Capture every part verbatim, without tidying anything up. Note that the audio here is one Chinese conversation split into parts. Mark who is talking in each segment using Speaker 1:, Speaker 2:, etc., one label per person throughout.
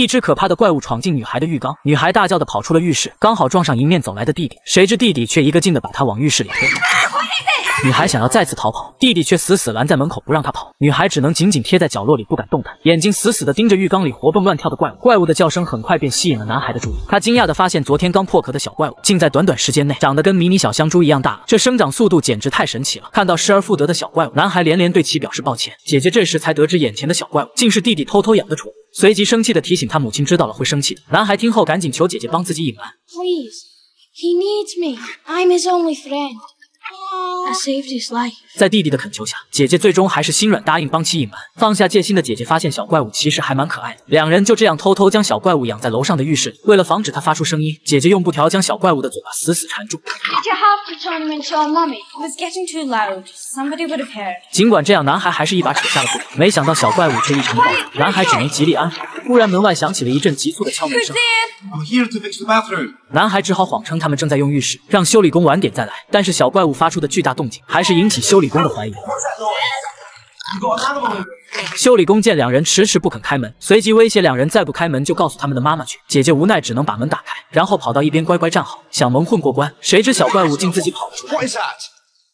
Speaker 1: 一只可怕的怪物闯进女孩的浴缸，女孩大叫的跑出了浴室，刚好撞上迎面走来的弟弟，谁知弟弟却一个劲的把她往浴室里推。女孩想要再次逃跑，弟弟却死死拦在门口不让她跑，女孩只能紧紧贴在角落里不敢动弹，眼睛死死地盯着浴缸里活蹦乱跳的怪物。怪物的叫声很快便吸引了男孩的注意，他惊讶地发现昨天刚破壳的小怪物，竟在短短时间内长得跟迷你小香猪一样大了，这生长速度简直太神奇了。看到失而复得的小怪物，男孩连连对其表示抱歉。姐姐这时才得知眼前的小怪物竟是弟弟偷偷养的宠物，随即生气地提醒他母亲知道了会生气的。男孩听后赶紧求姐姐帮自己隐瞒。
Speaker 2: Please, he needs me. I'm his only friend. I saved his life.
Speaker 1: 在弟弟的恳求下，姐姐最终还是心软答应帮其隐瞒。放下戒心的姐姐发现小怪物其实还蛮可爱的，两人就这样偷偷将小怪物养在楼上的浴室里。为了防止它发出声音，姐姐用布条将小怪物的嘴巴死死缠住。
Speaker 2: Did you have to turn him into a mummy? It was getting too loud. Somebody would have heard.
Speaker 1: 尽管这样，男孩还是一把扯下了布条，没想到小怪物却异常暴躁，男孩只能极力安抚。忽然门外响起了一阵急促的敲门声。
Speaker 3: I'm here to fix the bathroom.
Speaker 1: 男孩只好谎称他们正在用浴室，让修理工晚点再来。但是小怪物发出的巨大动静，还是引起修理工的怀疑。修理工见两人迟迟不肯开门，随即威胁两人再不开门就告诉他们的妈妈去。姐姐无奈只能把门打开，然后跑到一边乖乖站好，想蒙混过关。谁知小怪物竟自己跑了出来。
Speaker 3: What is that?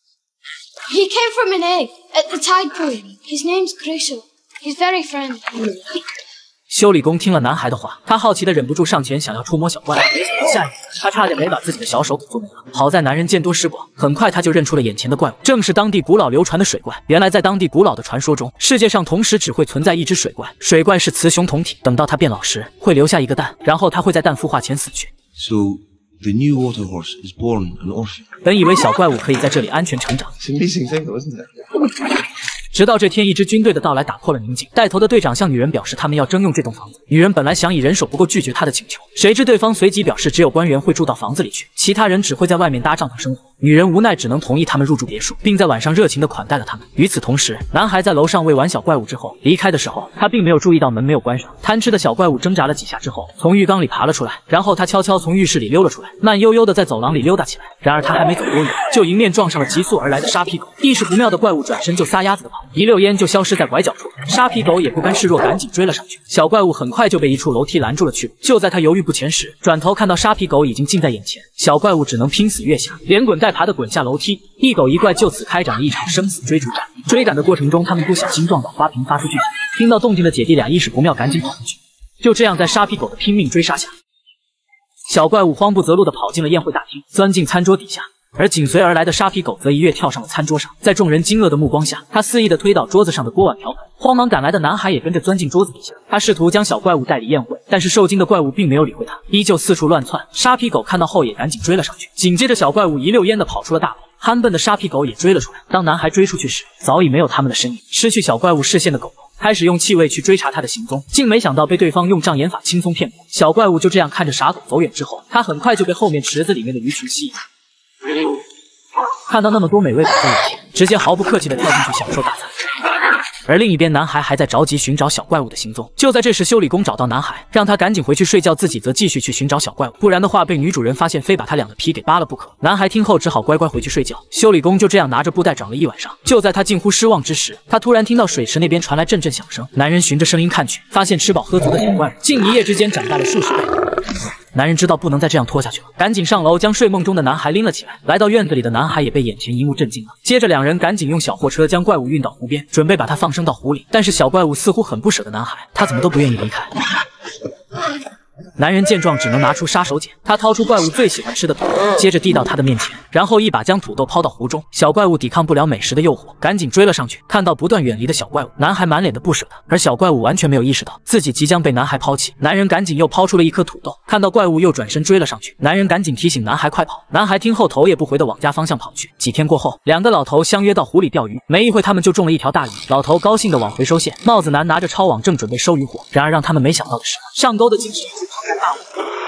Speaker 2: He came from an egg at the tide pool. His name's Crusoe. He's very friendly.
Speaker 1: 修理工听了男孩的话，他好奇的忍不住上前想要触摸小怪物，下一秒他差点没把自己的小手给做没了。好在男人见多识广，很快他就认出了眼前的怪物，正是当地古老流传的水怪。原来在当地古老的传说中，世界上同时只会存在一只水怪，水怪是雌雄同体，等到它变老时会留下一个蛋，然后它会在蛋孵化前死去。
Speaker 3: So the new water horse is born an orphan.
Speaker 1: 本以为小怪物可以在这里安全成长。
Speaker 3: It's amazing thing, though, isn't it?
Speaker 1: 直到这天，一支军队的到来打破了宁静。带头的队长向女人表示，他们要征用这栋房子。女人本来想以人手不够拒绝他的请求，谁知对方随即表示，只有官员会住到房子里去，其他人只会在外面搭帐篷生活。女人无奈只能同意他们入住别墅，并在晚上热情地款待了他们。与此同时，男孩在楼上喂完小怪物之后离开的时候，他并没有注意到门没有关上。贪吃的小怪物挣扎了几下之后，从浴缸里爬了出来，然后他悄悄从浴室里溜了出来，慢悠悠地在走廊里溜达起来。然而他还没走多远，就迎面撞上了急速而来的沙皮狗。意识不妙的怪物转身就撒丫子的跑，一溜烟就消失在拐角处。沙皮狗也不甘示弱，赶紧追了上去。小怪物很快就被一处楼梯拦住了去路。就在他犹豫不前时，转头看到沙皮狗已经近在眼前，小怪物只能拼死跃下，连滚带爬的滚下楼梯。一狗一怪就此开展了一场生死追逐战。追赶的过程中，他们不小心撞倒花瓶，发出巨响。听到动静的姐弟俩意识不妙，赶紧跑回去。就这样，在沙皮狗的拼命追杀下，小怪物慌不择路地跑进了宴会大厅，钻进餐桌底下。而紧随而来的沙皮狗则一跃跳上了餐桌上，在众人惊愕的目光下，他肆意地推倒桌子上的锅碗瓢盆。慌忙赶来的男孩也跟着钻进桌子底下，他试图将小怪物带离宴会，但是受惊的怪物并没有理会他，依旧四处乱窜。沙皮狗看到后也赶紧追了上去，紧接着小怪物一溜烟地跑出了大楼。憨笨的沙皮狗也追了出来，当男孩追出去时，早已没有他们的身影。失去小怪物视线的狗狗开始用气味去追查他的行踪，竟没想到被对方用障眼法轻松骗过。小怪物就这样看着傻狗走远之后，他很快就被后面池子里面的鱼群吸引。看到那么多美味摆在眼前，直接毫不客气地跳进去享受大餐。而另一边，男孩还在着急寻找小怪物的行踪。就在这时，修理工找到男孩，让他赶紧回去睡觉，自己则继续去寻找小怪物，不然的话被女主人发现，非把他俩的皮给扒了不可。男孩听后只好乖乖回去睡觉。修理工就这样拿着布袋找了一晚上。就在他近乎失望之时，他突然听到水池那边传来阵阵响声。男人循着声音看去，发现吃饱喝足的小怪物竟一夜之间长大了数十倍。男人知道不能再这样拖下去了，赶紧上楼将睡梦中的男孩拎了起来。来到院子里的男孩也被眼前一幕震惊了。接着两人赶紧用小货车将怪物运到湖边，准备把它放生到湖里。但是小怪物似乎很不舍得男孩，他怎么都不愿意离开。男人见状只能拿出杀手锏，他掏出怪物最喜欢吃的土豆，接着递到他的面前，然后一把将土豆抛到湖中。小怪物抵抗不了美食的诱惑，赶紧追了上去。看到不断远离的小怪物，男孩满脸的不舍得，而小怪物完全没有意识到自己即将被男孩抛弃。男人赶紧又抛出了一颗土豆，看到怪物又转身追了上去。男人赶紧提醒男孩快跑，男孩听后头也不回的往家方向跑去。几天过后，两个老头相约到湖里钓鱼，没一会他们就中了一条大鱼。老头高兴的往回收线，帽子男拿着抄网正准备收渔获，然而让他们没想到的是，上钩的竟是一只庞然大物。